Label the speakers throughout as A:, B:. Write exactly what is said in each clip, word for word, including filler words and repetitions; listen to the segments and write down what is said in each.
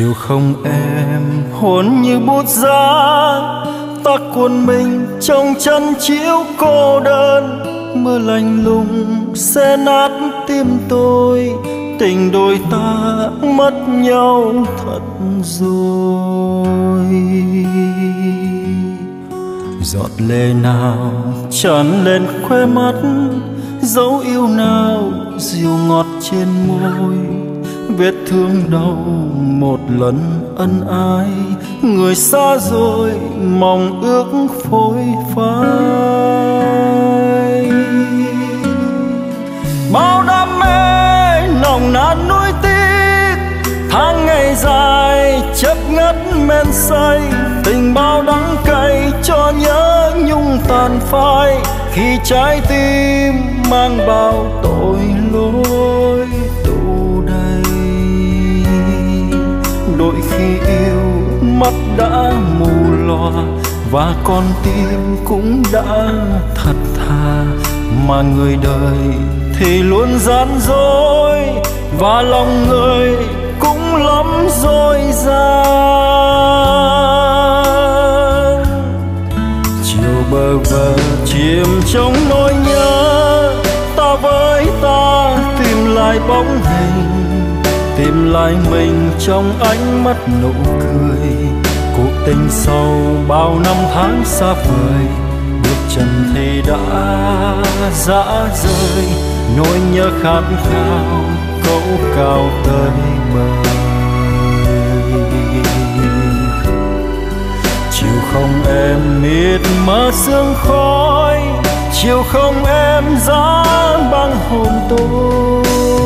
A: chiều không em hồn như bút giá, ta cuốn mình trong chân chiếu cô đơn. Mưa lạnh lùng xé nát tim tôi, tình đôi ta mất nhau thật rồi. Giọt lệ nào tràn lên khóe mắt, dấu yêu nào dịu ngọt trên môi. Vết thương đau một lần ân ái, người xa rồi mong ước phôi phai. Bao đam mê nồng nàn nuối tiếc, tháng ngày dài chấp ngất men say. Tình bao đắng cay cho nhớ nhung tàn phai, khi trái tim mang bao tội lỗi tù đầy. Đôi khi yêu mắt đã mù lòa, và con tim cũng đã thật thà. Mà người đời thì luôn gian dối, và lòng người cũng lắm dối gian. Chiều bơ vơ chìm trong nỗi nhớ, ta với ta tìm lại bóng hình, tìm lại mình trong ánh mắt nụ cười. Cuộc tình sau bao năm tháng xa vời, bước chân thì đã dã rời. Nỗi nhớ khát khao cấu cao tới bờ. Chiều không em mịt mờ sương khói, chiều không em giá băng hồn tôi.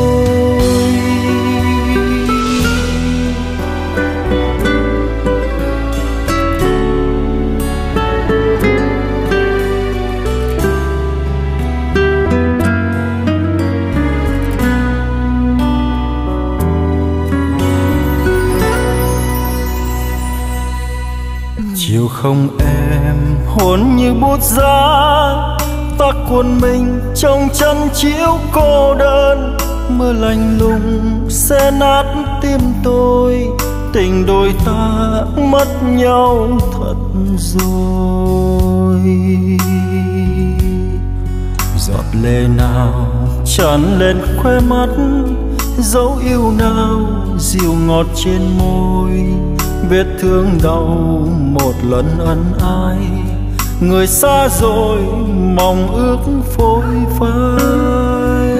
A: Chiều không em hồn như bút giá, ta cuốn mình trong chân chiếu cô đơn. Mưa lạnh lùng xé nát tim tôi, tình đôi ta mất nhau thật rồi. Giọt lệ nào tràn lên khóe mắt, dấu yêu nào dịu ngọt trên môi. Vết thương đau một lần ân ái, người xa rồi mong ước phôi phai.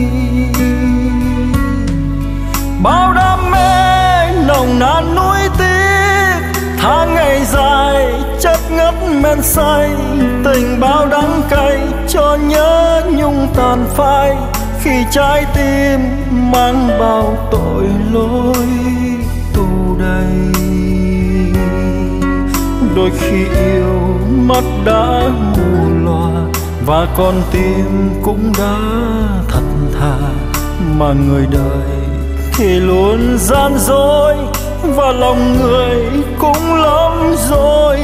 A: Bao đam mê nồng nàn nuối tiếc, tháng ngày dài chất ngất men say. Tình bao đắng cay cho nhớ nhung tàn phai, khi trái tim mang bao tội lỗi tù đầy. Đôi khi yêu mắt đã mù lòa, và con tim cũng đã thật thà. Mà người đời thì luôn gian dối, và lòng người cũng lắm dối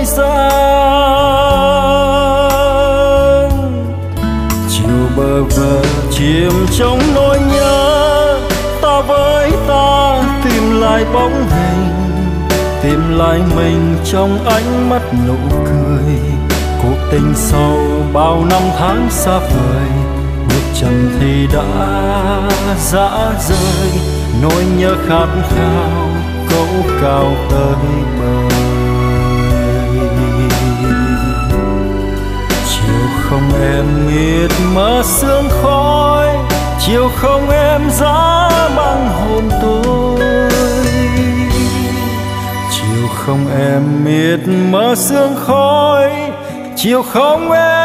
A: gian. Chiều bơ vơ chìm trong nỗi nhớ, ta với ta tìm lại bóng hình, tìm lại mình trong ánh mắt nụ cười. Cuộc tình sau bao năm tháng xa vời, bước chân thì đã dã rời. Nỗi nhớ khát khao cấu cao tới bờ. Chiều không em mịt mờ sương khói, chiều không em giá băng hồn tôi. Chiều không em mịt mờ sương khói, chiều không em